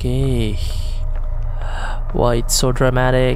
Okay. Why it's so dramatic?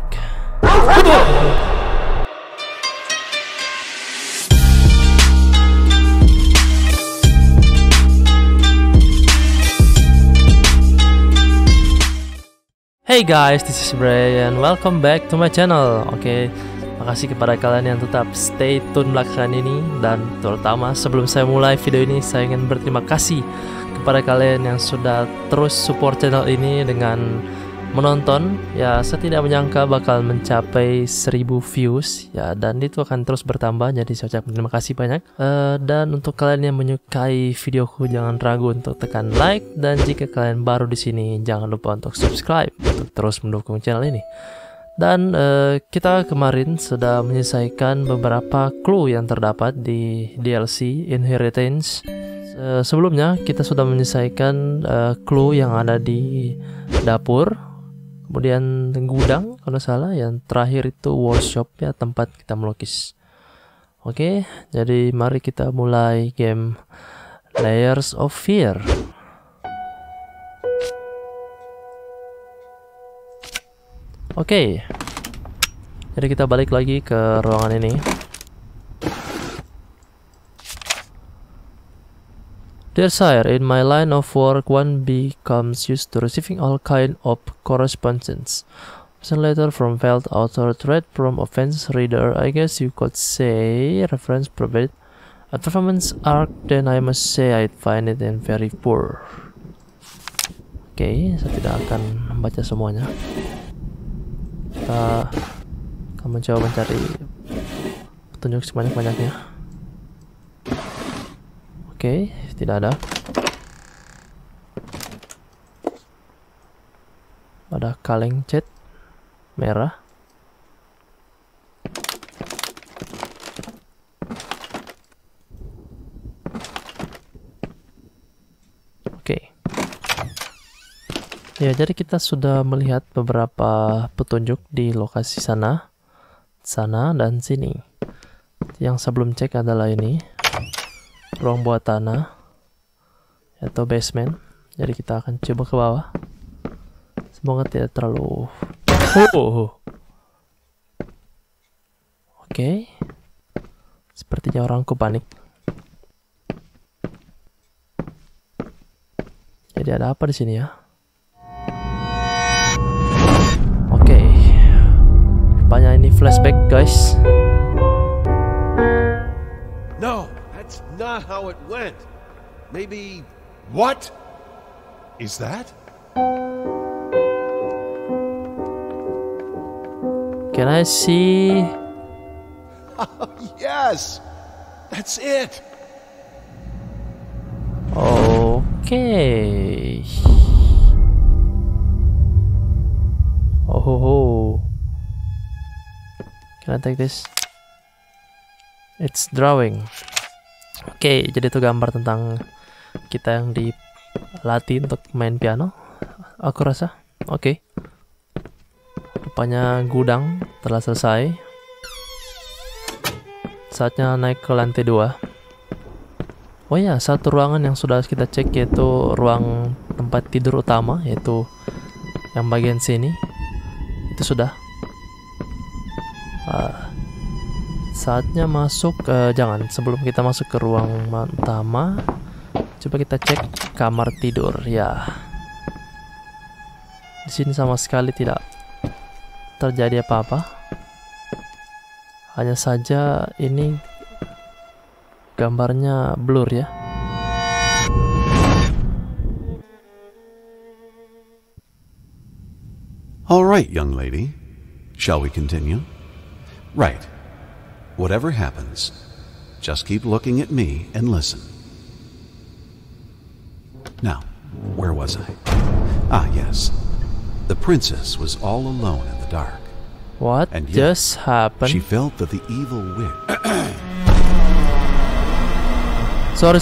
Hey guys, this is Abrar and welcome back to my channel. Oke, makasih kepada kalian yang tetap stay tune belakangan ini. Dan terutama sebelum saya mulai video ini, saya ingin berterima kasih kepada kalian yang sudah terus support channel ini dengan menonton. Ya, saya tidak menyangka bakal mencapai 1000 views ya, dan itu akan terus bertambah, jadi saya ucapkan terima kasih banyak. Dan untuk kalian yang menyukai videoku, jangan ragu untuk tekan like, dan jika kalian baru di sini jangan lupa untuk subscribe untuk terus mendukung channel ini. Dan kita kemarin sudah menyelesaikan beberapa clue yang terdapat di DLC Inheritance. Sebelumnya kita sudah menyelesaikan clue yang ada di dapur, kemudian gudang kalau salah, yang terakhir itu workshop ya, tempat kita melukis. Oke, jadi mari kita mulai game Layers of Fear. Oke, jadi kita balik lagi ke ruangan ini. Dear Sire, in my line of work, one becomes used to receiving all kind of correspondence. Send letter from failed author, threat from offense reader. I guess you could say reference provided. A performance arc, then I must say I find it in very poor. Oke, saya tidak akan membaca semuanya. Kita akan mencoba mencari petunjuk sebanyak-banyaknya. Oke, tidak ada. Ada kaleng cat merah. Oke. Ya, jadi kita sudah melihat beberapa petunjuk di lokasi sana, dan sini. Yang sebelum cek adalah ini, ruang bawah tanah atau basement. Jadi kita akan coba ke bawah. Semoga tidak terlalu Oke. Sepertinya orangku panik. Jadi ada apa di sini ya? Oke. Rupanya ini flashback, guys. No, that's not how it went. Maybe... What is that? Can I see? Oh, yes, that's it. Okay. Oh. Can I take this? It's drawing. Oke, jadi itu gambar tentang kita yang dilatih untuk main piano, aku rasa. Oke. Rupanya gudang telah selesai. Saatnya naik ke lantai 2. Oh ya, satu ruangan yang sudah kita cek yaitu ruang tempat tidur utama, yaitu yang bagian sini. Itu sudah. Saatnya masuk. Jangan, sebelum kita masuk ke ruang utama, coba kita cek kamar tidur ya. Di sini sama sekali tidak terjadi apa-apa. Hanya saja ini gambarnya blur ya. All right, young lady. Shall we continue? Right. Whatever happens, just keep looking at me and listen. Now, where was I? Ah, yes. The princess was all alone in the dark. What and yet, just happened? She felt that the evil witch... Sorry.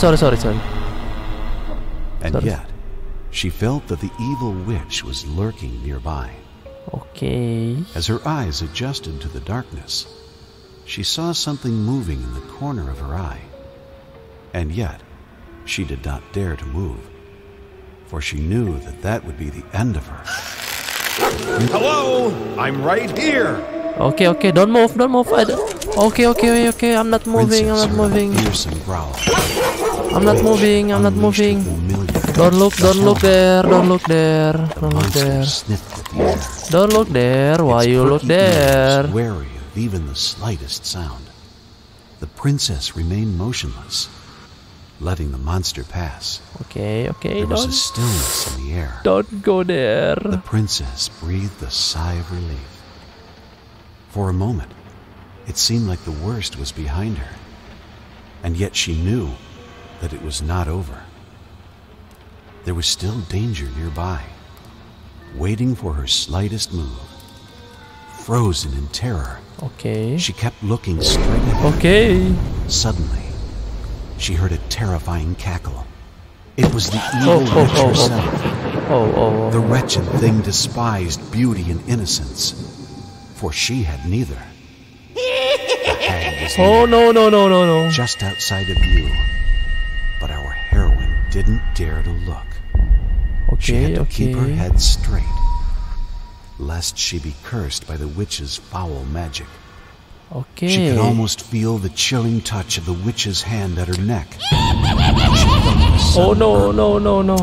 And yet, she felt that the evil witch was lurking nearby. Okay. As her eyes adjusted to the darkness, she saw something moving in the corner of her eye. And yet, she did not dare to move. for she knew that that would be the end of her. Hello? I'm right here. Okay, don't move. Okay, I'm not moving. Princess heard a fearsome growl. I'm not moving. Don't look there. Monster sniffed at the air. Don't look there. Why Its you look perky ears there? wary of even the slightest sound. The princess remained motionless, letting the monster pass. Okay, There was a stillness in the air. don't go there. The princess breathed a sigh of relief. For a moment, it seemed like the worst was behind her, and yet she knew that it was not over. There was still danger nearby, waiting for her slightest move. Frozen in terror, Okay. she kept looking straight ahead. Okay. Suddenly, she heard a terrifying cackle. It was the evil witch herself. The wretched thing despised beauty and innocence, for she had neither. The hag was Oh near, no. just outside of view, but our heroine didn't dare to look. She had to keep her head straight, lest she be cursed by the witch's foul magic. Okay. She could almost feel the chilling touch of the witch's hand at her neck. She felt the Oh sun no.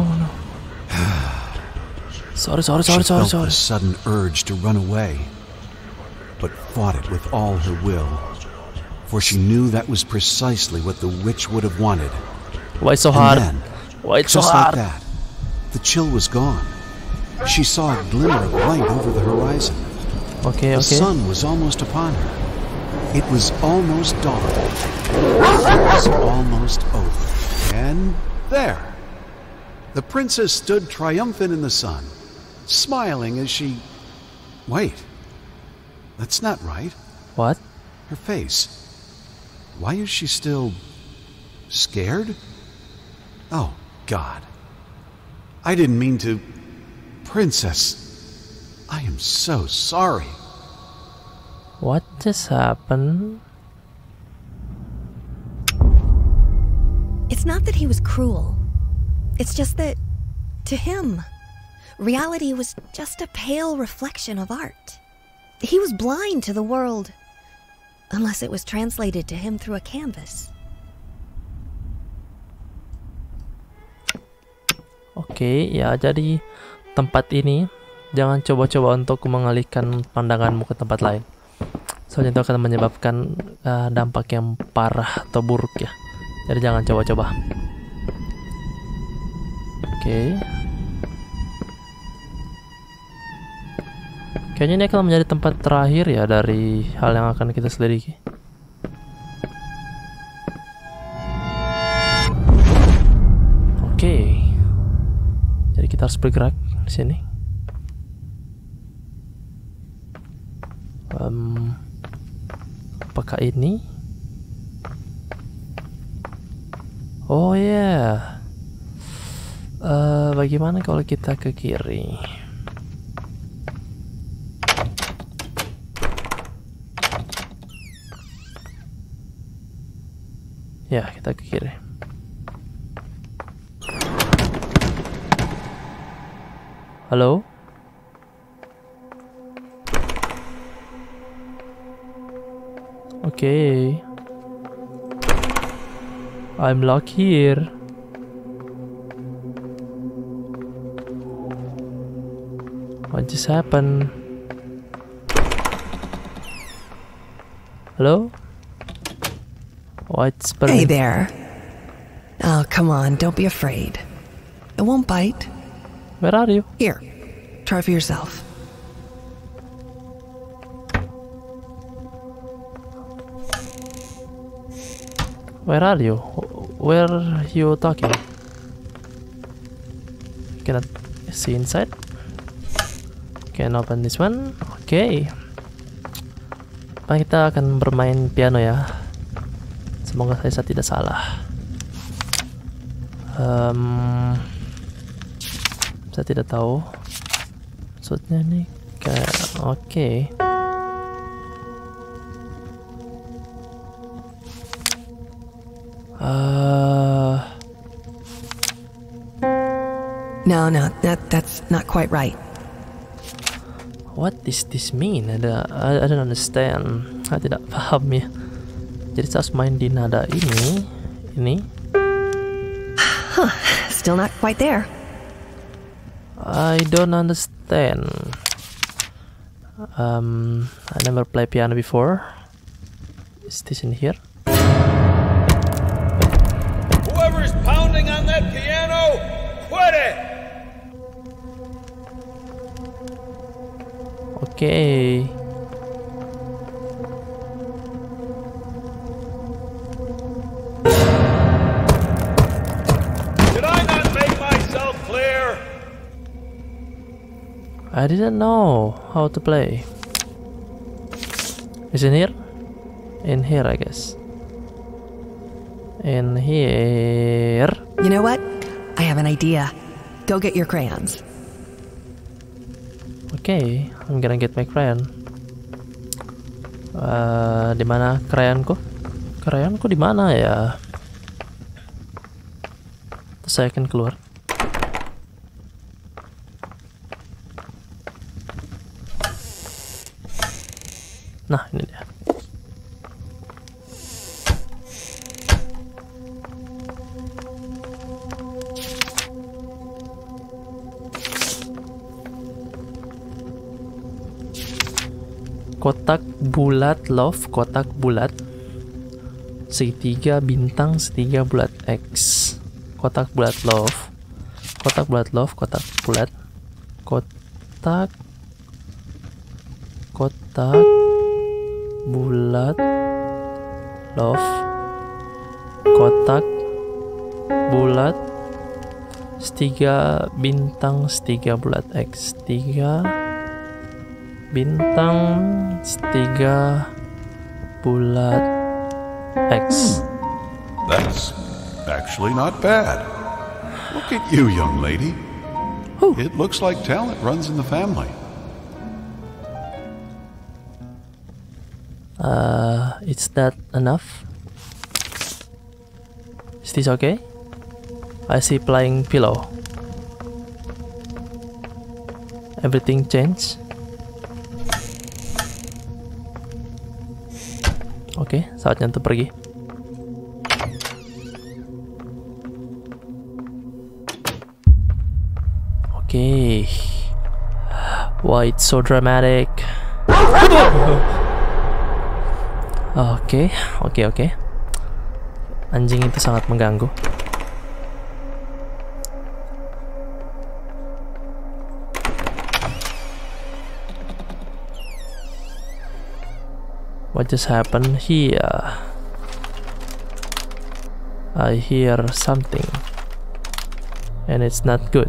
Sorry. She felt the sudden urge to run away, but fought it with all her will, for she knew that was precisely what the witch would have wanted. Why so And hard? then, Why it's so just hard? like that, the chill was gone. She saw a glimmer of light over the horizon. Okay. The sun was almost upon her. It was almost dawn. It was almost over. And there, the princess stood triumphant in the sun, smiling as she... Wait, that's not right. What? Her face. Why is she still... scared? Oh, God. I didn't mean to... Princess, I am so sorry. What just happened? It's not that he was cruel. It's just that, to him, reality was just a pale reflection of art. He was blind to the world, unless it was translated to him through a canvas. Oke, ya jadi tempat ini jangan coba-coba untuk mengalihkan pandanganmu ke tempat lain. Soalnya itu akan menyebabkan dampak yang parah atau buruk ya. Jadi jangan coba-coba. Oke. Kayaknya ini akan menjadi tempat terakhir ya dari hal yang akan kita selidiki. Oke. Jadi kita harus bergerak di sini. Apakah ini? Oh ya. Bagaimana kalau kita ke kiri? Ya, kita ke kiri. Halo? Okay. I'm locked here. What just happened? Hello? What's Hey there. Oh, come on, don't be afraid. It won't bite. Where are you? Here, try for yourself. Where are you? Where are you talking? Cannot see inside. Can open this one. Okay. Kita akan bermain piano ya. Semoga saya tidak salah. Saya tidak tahu. Maksudnya nih kayak oke. No, that's not quite right. What does this mean? I don't understand. Saya tidak paham ya. Jadi saya harus main di nada ini. Still not quite there. I don't understand. I never play piano before. Is this in here? Whoever's pounding on that piano, quit it! Okay. Did I not make myself clear? I didn't know how to play. Is in here? In here, I guess. In here. You know what? I have an idea. Go get your crayons. Okay, I'm gonna get my crayon. Di mana crayonku? Crayonku di mana ya? Terus saya akan keluar. Nah, ini dia. Kotak bulat love, kotak bulat segitiga bintang, segitiga bulat X. Kotak bulat love, kotak bulat love, kotak bulat, kotak bulat love, kotak bulat segitiga bintang, segitiga bulat X. 3 bintang, segitiga bulat X. That's actually not bad. Look at you, young lady. Whew. It looks like talent runs in the family. Is that enough? Is this okay? I see flying pillow. Everything changed. Oke, saatnya untuk pergi. Oke. Why it's so dramatic? Oke. Anjing itu sangat mengganggu. What just happened here? I hear something, and it's not good.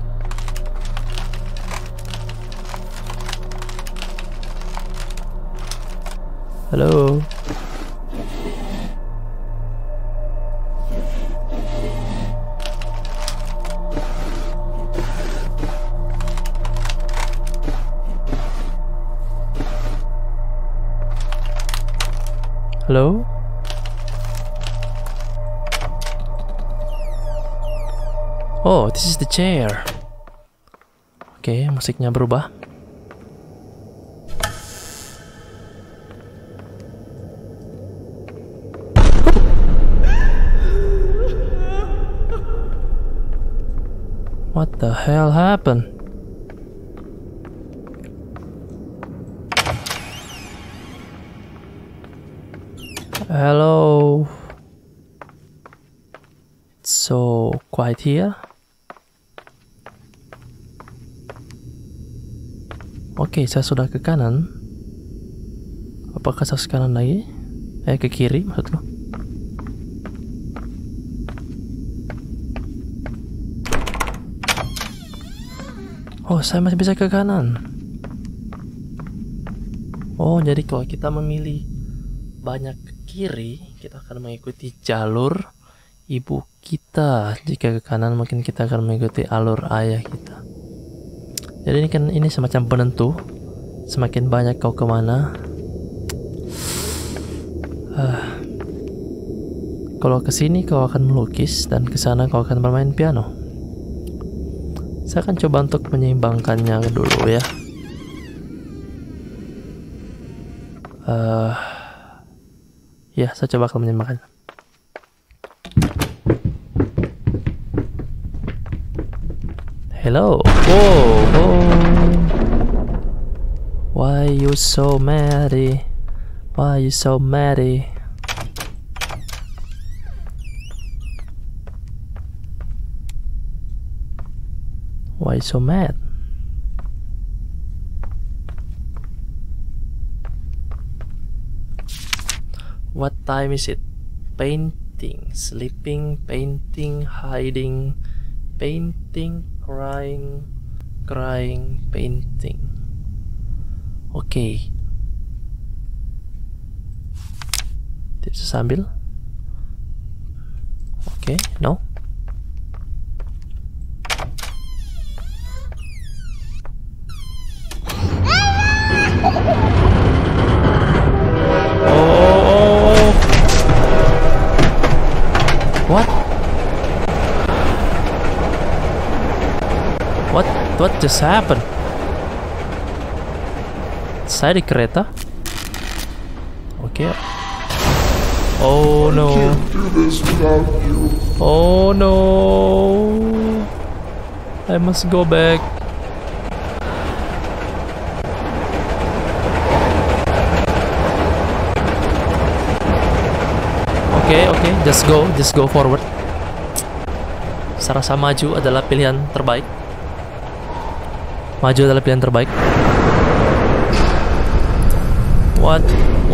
Hello? Hello? Oh, this is the chair. Oke, musiknya berubah. What the hell happened? Hello. It's so quiet here. Oke, saya sudah ke kanan. Apakah saya ke kanan lagi? Ke kiri maksudku. Oh, saya masih bisa ke kanan. Oh, jadi kalau kita memilih banyak ke kiri, kita akan mengikuti jalur ibu kita. Jika ke kanan, mungkin kita akan mengikuti alur ayah kita. Jadi ini semacam penentu. Semakin banyak kau kemana, kalau ke sini kau akan melukis dan ke sana kau akan bermain piano. Saya akan coba untuk menyeimbangkannya dulu ya. Ya, saya coba akan menyeimbangkannya. Hello. Whoa. Why you so mad? Why you so mad? Why so mad? What time is it? Painting, sleeping, painting, hiding, painting, crying, painting. Oke. Tidak bisa sambil. Oke, no. What just happened? Saya di kereta. Oke. Oh no. Oh no. I must go back. Oke, just go forward. Saya rasa maju adalah pilihan terbaik. Maju adalah pilihan terbaik. What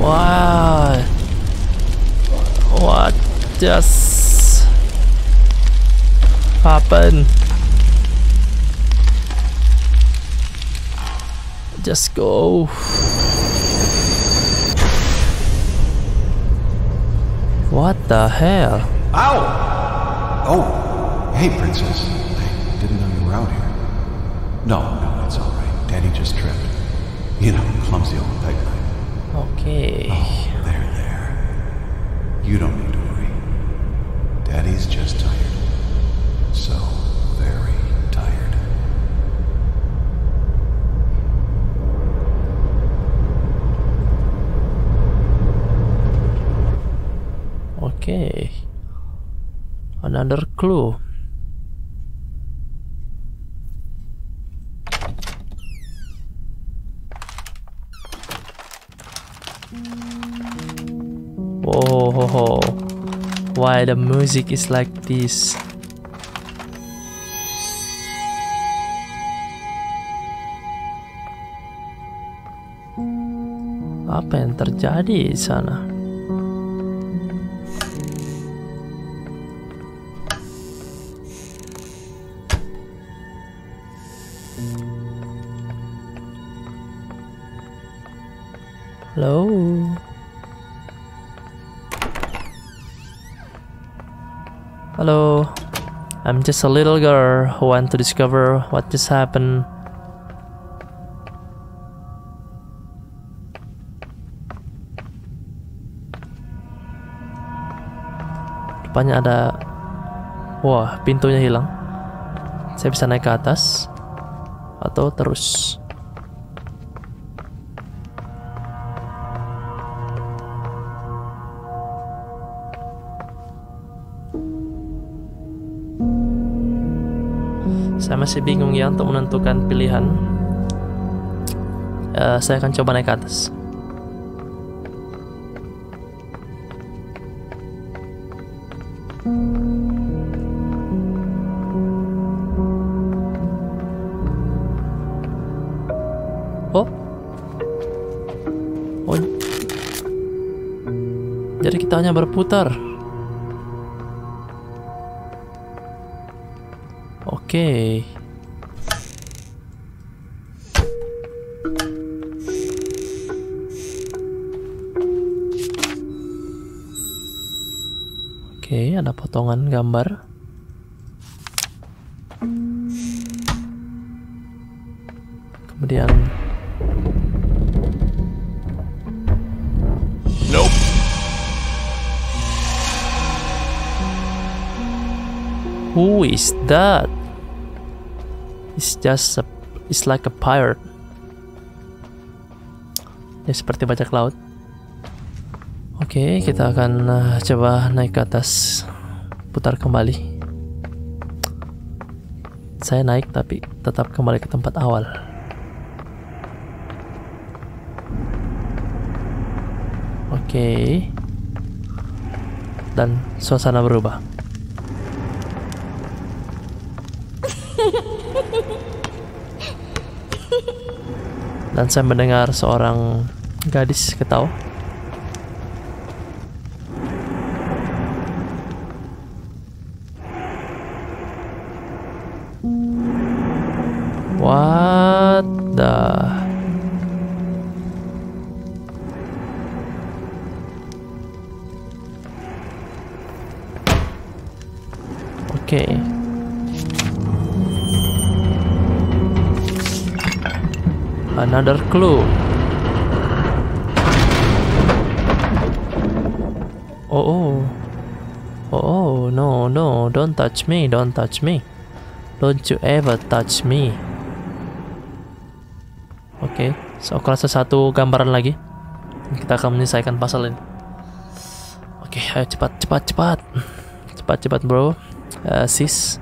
just happened? Just go. What the hell? Ow! Oh, hey, Princess. I didn't know you were out here. No, it's all right. Daddy just tripped. You know, clumsy old Declan. Okay. Oh, there. You don't need to worry. Daddy's just tired. So very tired. Okay. Another clue. Whoa, why the music is like this? Apa yang terjadi di sana? Hello? Hello, I'm just a little girl who want to discover what just happened. Depannya ada... Wah, pintunya hilang. Saya bisa naik ke atas atau terus. Saya masih bingung ya untuk menentukan pilihan. Saya akan coba naik ke atas. Oh, jadi kita hanya berputar. Oke. Oke, ada potongan gambar. Kemudian Nope. who is that? It's like a pirate. Ya, seperti bajak laut. Oke, kita akan coba naik ke atas, putar kembali. Saya naik tapi tetap kembali ke tempat awal. Oke. Dan suasana berubah. Dan saya mendengar seorang gadis ketawa. What the? Okay. Another clue. Oh, no, don't touch me, don't touch me. Don't you ever touch me. Oke, so aku rasa satu gambaran lagi. Kita akan menyelesaikan puzzle ini. Oke, ayo cepat bro. Sis.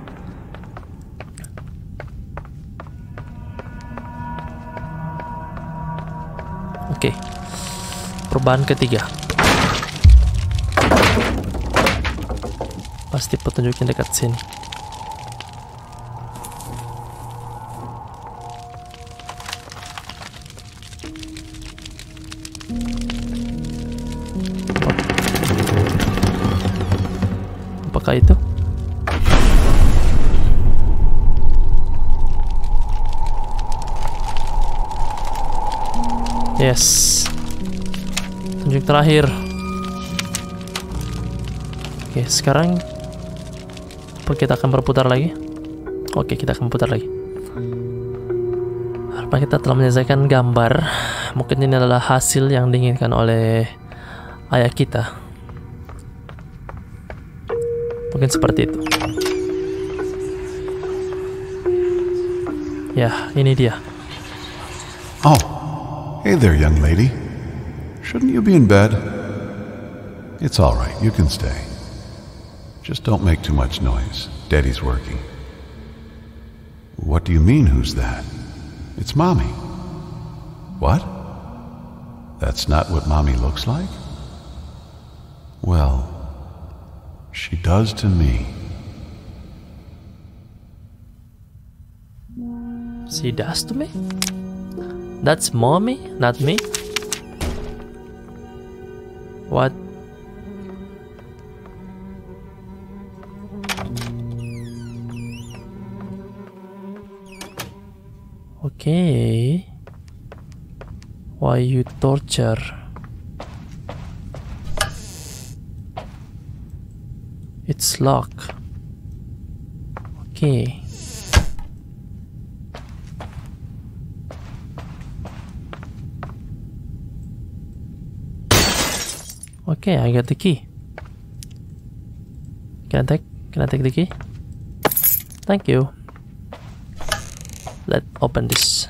Oke. Perubahan ketiga. Pasti petunjuknya dekat sini. Apakah itu? Yes. Tunjuk terakhir. Oke, sekarang kita akan berputar lagi. Oke, kita akan putar lagi. Harapan kita telah menyelesaikan gambar. Mungkin ini adalah hasil yang diinginkan oleh ayah kita. Mungkin seperti itu. Ya, ini dia. Oh, hey there, young lady. Shouldn't you be in bed? It's all right, you can stay. Just don't make too much noise. Daddy's working. What do you mean, who's that? It's Mommy. What? That's not what Mommy looks like? Well, she does to me. She does to me? That's Mommy, not me? What? Okay. Why you torture? It's locked. Okay. Okay, I got the key. Can I take the key? Thank you. Let's open this.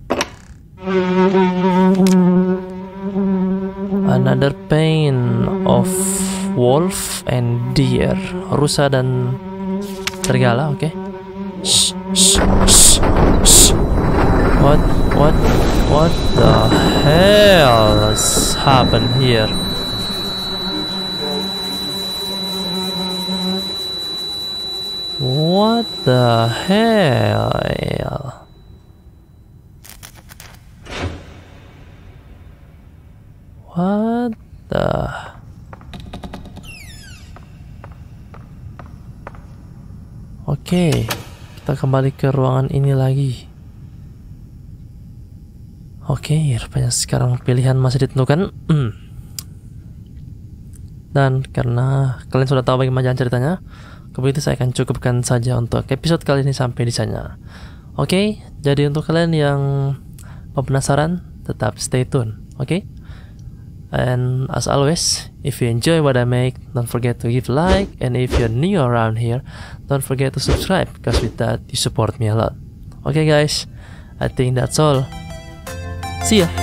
Another pain of wolf and deer. Rusa dan serigala, oke. Okay. Shh, shh, shh, shh. What the hell has happened here? What the hell? What the? Oke, kita kembali ke ruangan ini lagi. Oke, rupanya sekarang pilihan masih ditentukan. Dan karena kalian sudah tahu bagaimana jalan ceritanya, begitu saya akan cukupkan saja untuk episode kali ini sampai di sana. Oke, jadi untuk kalian yang penasaran, tetap stay tune. Oke? And as always, if you enjoy what I make, don't forget to give a like, and if you're new around here, don't forget to subscribe, because with that you support me a lot. Okay guys, I think that's all. See ya.